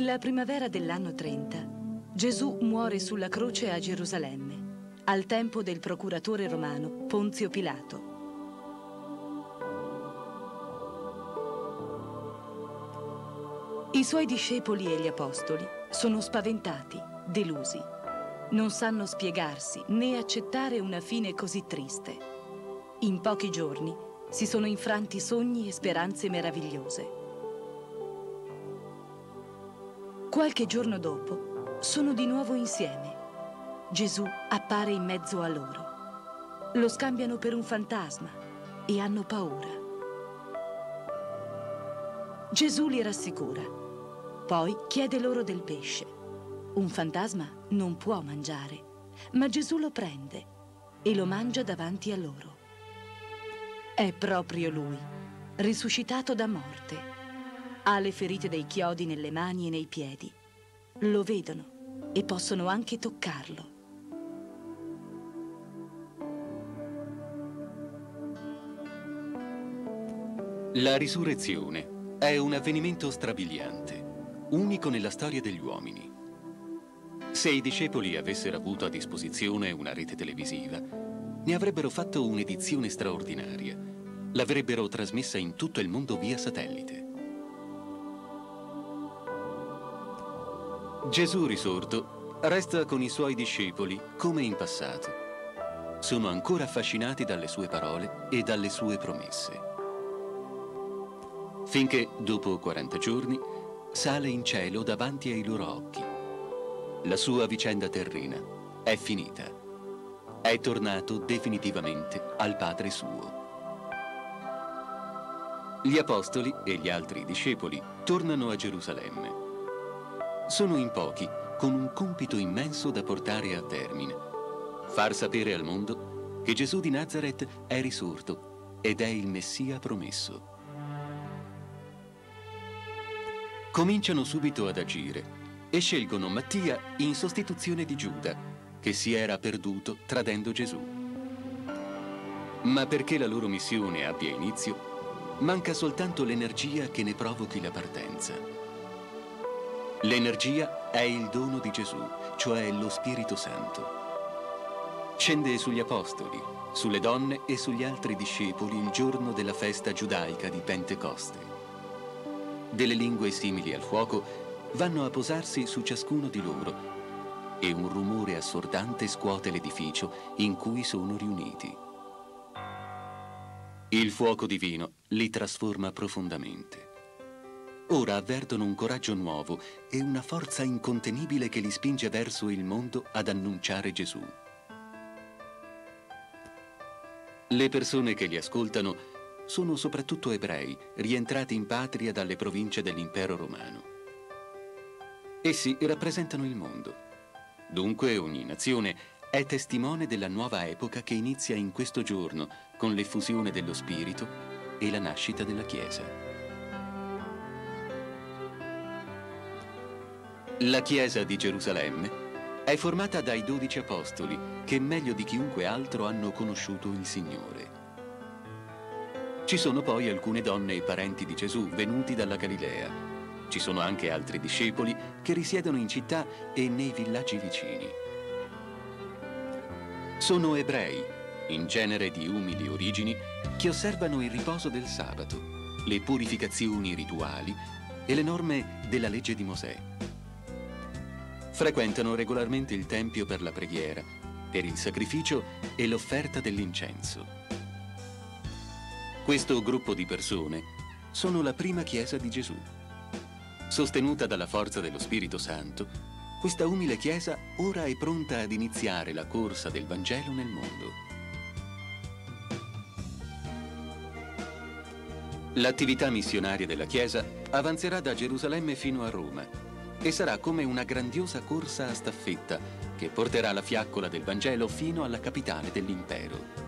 Nella primavera dell'anno 30, Gesù muore sulla croce a Gerusalemme, al tempo del procuratore romano Ponzio Pilato. I suoi discepoli e gli apostoli sono spaventati, delusi. Non sanno spiegarsi né accettare una fine così triste. In pochi giorni si sono infranti sogni e speranze meravigliose. Qualche giorno dopo sono di nuovo insieme. Gesù appare in mezzo a loro. Lo scambiano per un fantasma e hanno paura. Gesù li rassicura. Poi chiede loro del pesce. Un fantasma non può mangiare, ma Gesù lo prende e lo mangia davanti a loro. È proprio lui, risuscitato da morte. Ha le ferite dei chiodi nelle mani e nei piedi. Lo vedono e possono anche toccarlo. La risurrezione è un avvenimento strabiliante, unico nella storia degli uomini. Se i discepoli avessero avuto a disposizione una rete televisiva, ne avrebbero fatto un'edizione straordinaria. L'avrebbero trasmessa in tutto il mondo via satellite. Gesù risorto resta con i suoi discepoli come in passato. Sono ancora affascinati dalle sue parole e dalle sue promesse. Finché, dopo 40 giorni, sale in cielo davanti ai loro occhi. La sua vicenda terrena è finita. È tornato definitivamente al Padre suo. Gli apostoli e gli altri discepoli tornano a Gerusalemme. Sono in pochi, con un compito immenso da portare a termine: far sapere al mondo che Gesù di Nazaret è risorto ed è il Messia promesso. Cominciano subito ad agire e scelgono Mattia in sostituzione di Giuda, che si era perduto tradendo Gesù. Ma perché la loro missione abbia inizio, manca soltanto l'energia che ne provochi la partenza. L'energia è il dono di Gesù, cioè lo Spirito Santo. Scende sugli apostoli, sulle donne e sugli altri discepoli il giorno della festa giudaica di Pentecoste. Delle lingue simili al fuoco vanno a posarsi su ciascuno di loro e un rumore assordante scuote l'edificio in cui sono riuniti. Il fuoco divino li trasforma profondamente. Ora avvertono un coraggio nuovo e una forza incontenibile che li spinge verso il mondo ad annunciare Gesù. Le persone che li ascoltano sono soprattutto ebrei, rientrati in patria dalle province dell'impero romano. Essi rappresentano il mondo. Dunque ogni nazione è testimone della nuova epoca che inizia in questo giorno con l'effusione dello Spirito e la nascita della Chiesa. La Chiesa di Gerusalemme è formata dai 12 apostoli che meglio di chiunque altro hanno conosciuto il Signore. Ci sono poi alcune donne e parenti di Gesù venuti dalla Galilea. Ci sono anche altri discepoli che risiedono in città e nei villaggi vicini. Sono ebrei, in genere di umili origini, che osservano il riposo del sabato, le purificazioni rituali e le norme della legge di Mosè. Frequentano regolarmente il tempio per la preghiera, per il sacrificio e l'offerta dell'incenso. Questo gruppo di persone sono la prima Chiesa di Gesù. Sostenuta dalla forza dello Spirito Santo, questa umile Chiesa ora è pronta ad iniziare la corsa del Vangelo nel mondo. L'attività missionaria della Chiesa avanzerà da Gerusalemme fino a Roma e sarà come una grandiosa corsa a staffetta che porterà la fiaccola del Vangelo fino alla capitale dell'impero.